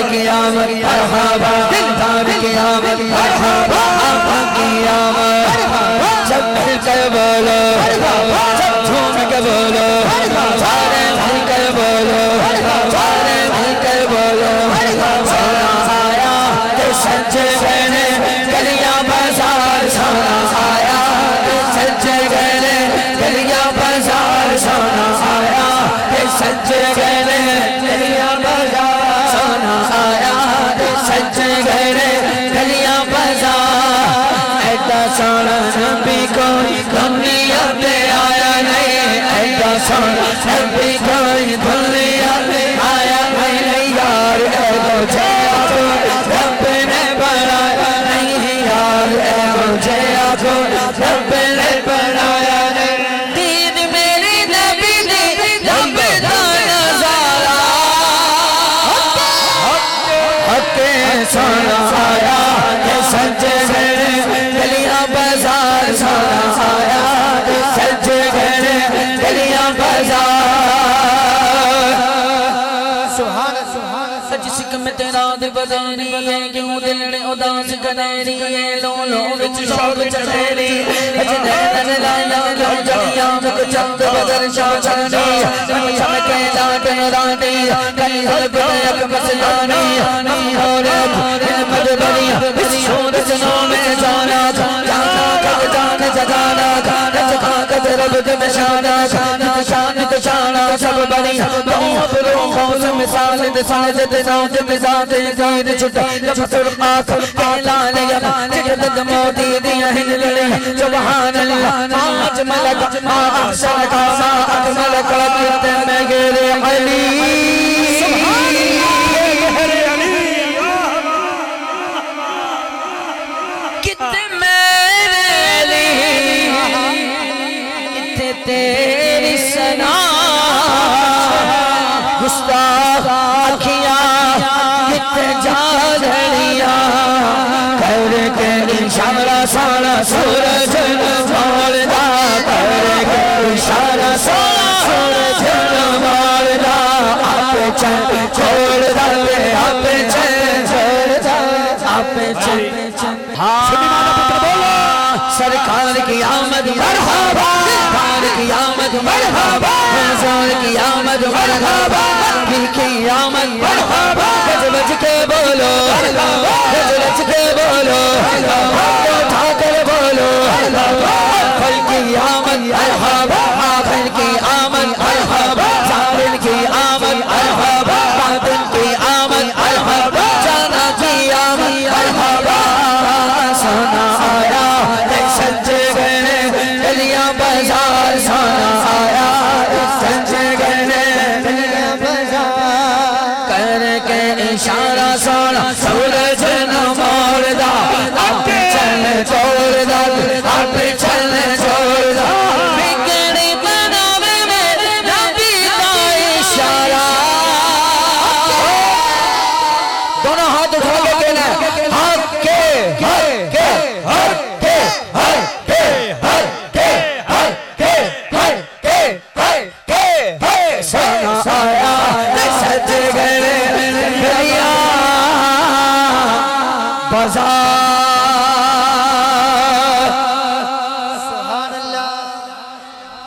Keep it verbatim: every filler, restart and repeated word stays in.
की आमद मरहबा, दिलदार की आमद मरहबा, आका की आमद। सब मिलकर बोलो, सब झूम के बोलो, सारे मिलकर बोलो, सारे मिलकर बोलो। सोना आया तो सच्चे गहने गलियां बाजार, सोना आया तो सच्चे गहने गलियां बाजार, सोना आया तो सच्चे गहने गलियां बाजार, सोना आया तो सच्चे गहने गलियां बाजार। ऐसा सोना नबी कोई दुनिया में आया नहीं, ऐसा सोना नबी कोई दुनिया में आया नहीं यार। मुझे आपको रब ने बनाया नहीं यार, मुझे आपको रब ने बनाया नहीं। दीन मेरी नबी ने रब का नज़ारा, हक़े सोना आया ये सच्चे गहने गलियां बाजार, सोना आया ये सच्चे गहने गलियां बाजार। जिसम तेरा दिल बदनी है, क्यों दिल ने उदास कनेरी है, लोलों विच शौक चढ़ेरी, अजने तन लाया क्यों जलियां मुख चंद बदर शाचनी, चम के लाटन रानी कहीं हल्क तक मसलानी, नहीं हो रे दिल मजबरी इस सूरज नो में जाना, जाना कब जान जगाना, रज खा कद रब के निशाना, निशान निशाना सब बड़ी बहुत रूहों से मिसाल दिसाज दिनाज मिजाज गैर छुटा जब सुर आँख पहला लिया जिगद मोती दिया हिलले सुभान अल्लाह। आज मलक अहसन का मा अकमल का कितने में गिरे अली, कितने मेरे अली, कितने तेरी सना गुस्ताख आँखियाँ कितने जादड़िया करके इशारा सारा सूरज मारदा, करके इशारा सारा सूरज मारदा। आप चल छोड़ दे, आप चल छोड़ दे, आप चल सरकार की आमद मरहबा, सरकार की आमद मरहबा, सरकार की आमद मरहबा, नबी की आमद मरहबा। गज बज के बोलो, गज बज के बोलो, उठा कर बोलो, आखिर की आमद मरहबा, आखिर की आमद मरहबा, जालिम की आमद मरहबा, बातिल की आमद मरहबा, जाना की आमद मरहबा। सोना आया सच्चे गहने गलियां बाजार, सोना आया सच्चे गहने गलियां बाजार। करके इशारा सोना सूरज न मोड़दा, आप चल छोड़ दा, आप चल छोड़ दा। बिगड़ी बनावे में नबी का इशारा, दोनों हाथ उठा के कहना हाथ के हर के हर के हर के हर के हर के हर के हर के हर। सोना आया सज गए गलियां बाजार।